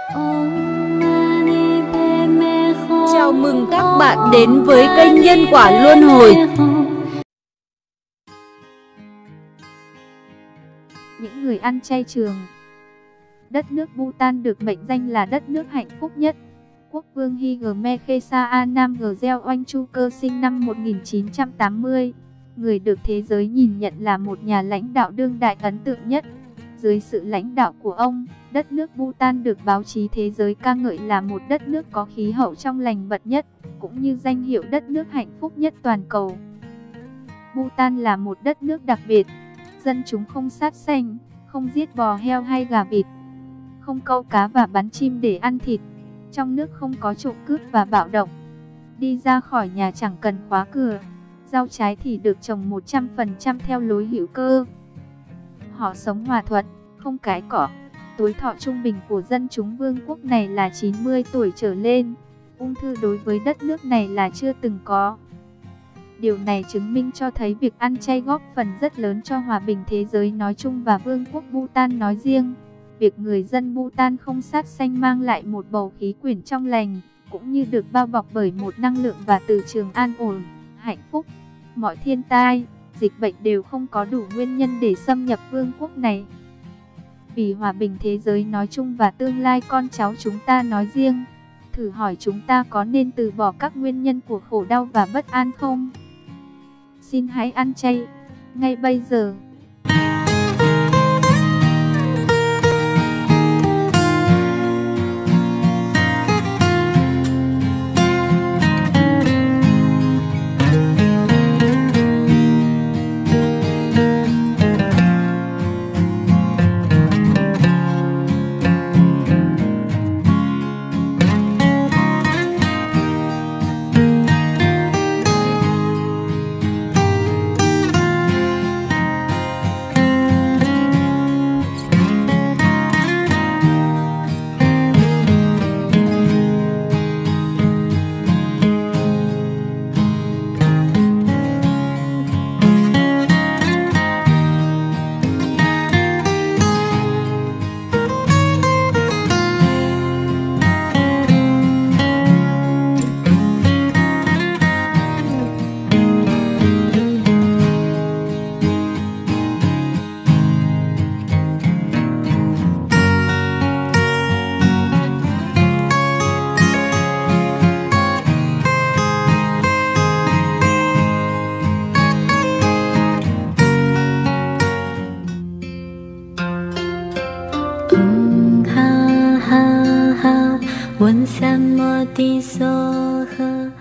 Chào mừng các bạn đến với kênh Nhân Quả Luân Hồi. Những người ăn chay trường. Đất nước Bhutan được mệnh danh là đất nước hạnh phúc nhất. Quốc vương Higme Khesa Anam Gel Oanh Chu Cơ sinh năm 1980. Người được thế giới nhìn nhận là một nhà lãnh đạo đương đại ấn tượng nhất. Dưới sự lãnh đạo của ông, đất nước Bhutan được báo chí thế giới ca ngợi là một đất nước có khí hậu trong lành bật nhất, cũng như danh hiệu đất nước hạnh phúc nhất toàn cầu. Bhutan là một đất nước đặc biệt, dân chúng không sát sanh, không giết bò heo hay gà vịt, không câu cá và bắn chim để ăn thịt. Trong nước không có trộm cướp và bạo động. Đi ra khỏi nhà chẳng cần khóa cửa. Rau trái thì được trồng 100% theo lối hữu cơ. Họ sống hòa thuận, không cãi cọ. Tuổi thọ trung bình của dân chúng vương quốc này là 90 tuổi trở lên. Ung thư đối với đất nước này là chưa từng có. Điều này chứng minh cho thấy việc ăn chay góp phần rất lớn cho hòa bình thế giới nói chung và vương quốc Bhutan nói riêng. Việc người dân Bhutan không sát sanh mang lại một bầu khí quyển trong lành, cũng như được bao bọc bởi một năng lượng và từ trường an ổn, hạnh phúc. Mọi thiên tai, dịch bệnh đều không có đủ nguyên nhân để xâm nhập vương quốc này. Vì hòa bình thế giới nói chung và tương lai con cháu chúng ta nói riêng, thử hỏi chúng ta có nên từ bỏ các nguyên nhân của khổ đau và bất an không? Xin hãy ăn chay ngay bây giờ. Vấn sam mô ti so hơ